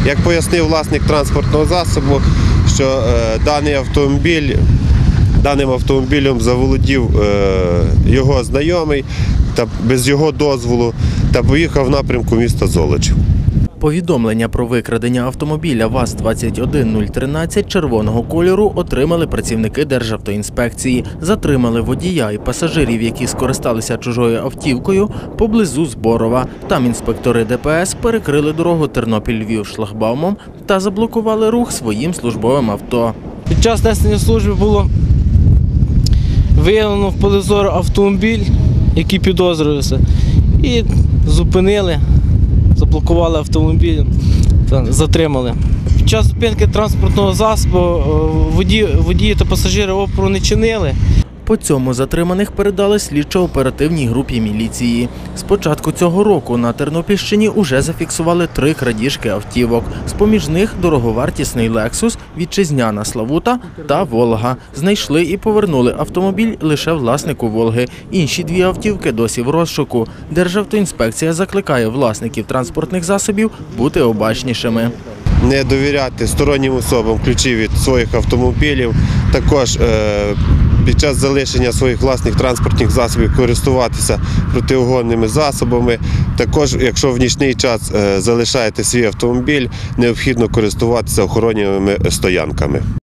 Як пояснив власник транспортного засобу, що даним автомобілем заволодів його знайомий та без його дозволу та поїхав в напрямку міста Золочів. Повідомлення про викрадення автомобіля ВАЗ-21013 червоного кольору отримали працівники Державтоінспекції. Затримали водія і пасажирів, які скористалися чужою автівкою, поблизу Зборова. Там інспектори ДПС перекрили дорогу Тернопіль-Львів шлагбаумом та заблокували рух своїм службовим авто. Під час несення служби було виявлено в полі зору автомобіль, який підозрювався, і зупинили. Заблокували автомобіль, затримали. Під час зупинки транспортного засобу водії та пасажири опору не чинили. По цьому затриманих передали слідчо-оперативній групі міліції. З початку цього року на Тернопільщині уже зафіксували 3 крадіжки автівок. З-поміж них дороговартісний «Лексус», вітчизняна «Славута» та «Волга». Знайшли і повернули автомобіль лише власнику «Волги». Інші 2 автівки досі в розшуку. Державтоінспекція закликає власників транспортних засобів бути обачнішими. Не довіряти стороннім особам ключі від своїх автомобілів, також під час залишення своїх власних транспортних засобів користуватися протиугонними засобами. Також, якщо в нічний час залишаєте свій автомобіль, необхідно користуватися охоронними стоянками.